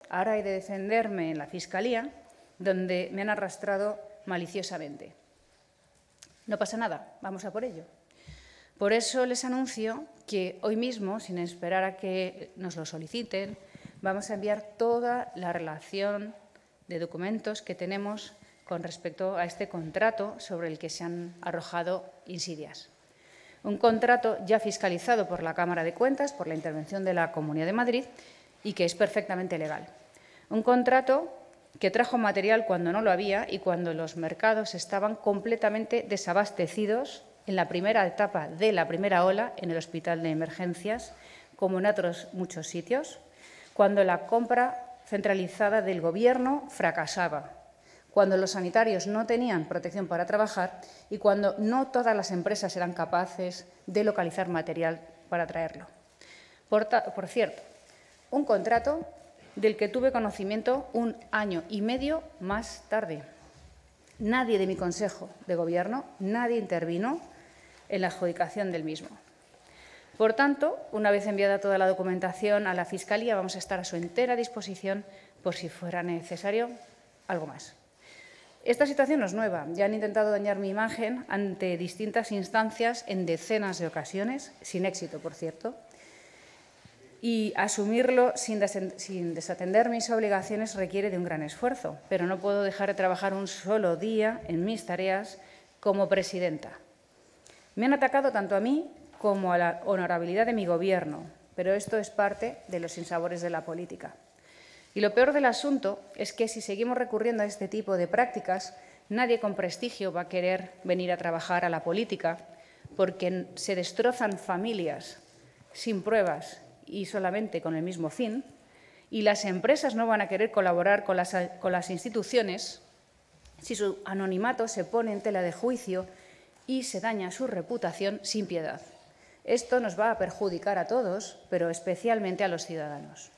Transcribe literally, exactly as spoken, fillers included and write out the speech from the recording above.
ahora he de defenderme en la Fiscalía, donde me han arrastrado maliciosamente. No pasa nada, vamos a por ello. Por eso les anuncio que hoy mismo, sin esperar a que nos lo soliciten, vamos a enviar toda la relación de documentos que tenemos con respecto a este contrato sobre el que se han arrojado insidias. Un contrato ya fiscalizado por la Cámara de Cuentas, por la intervención de la Comunidad de Madrid, y que es perfectamente legal. Un contrato que trajo material cuando no lo había y cuando los mercados estaban completamente desabastecidos en la primera etapa de la primera ola en el Hospital de Emergencias, como en otros muchos sitios, cuando la compra centralizada del Gobierno fracasaba, cuando los sanitarios no tenían protección para trabajar y cuando no todas las empresas eran capaces de localizar material para traerlo. Por, por cierto, un contrato del que tuve conocimiento un año y medio más tarde. Nadie de mi Consejo de Gobierno, nadie intervino en la adjudicación del mismo. Por tanto, una vez enviada toda la documentación a la Fiscalía, vamos a estar a su entera disposición por si fuera necesario algo más. Esta situación no es nueva. Ya han intentado dañar mi imagen ante distintas instancias en decenas de ocasiones, sin éxito, por cierto. Y asumirlo sin, sin desatender mis obligaciones requiere de un gran esfuerzo, pero no puedo dejar de trabajar un solo día en mis tareas como presidenta. Me han atacado tanto a mí como a la honorabilidad de mi Gobierno, pero esto es parte de los sinsabores de la política. Y lo peor del asunto es que si seguimos recurriendo a este tipo de prácticas, nadie con prestigio va a querer venir a trabajar a la política porque se destrozan familias sin pruebas y solamente con el mismo fin, y las empresas no van a querer colaborar con las, con las instituciones si su anonimato se pone en tela de juicio y se daña su reputación sin piedad. Esto nos va a perjudicar a todos, pero especialmente a los ciudadanos.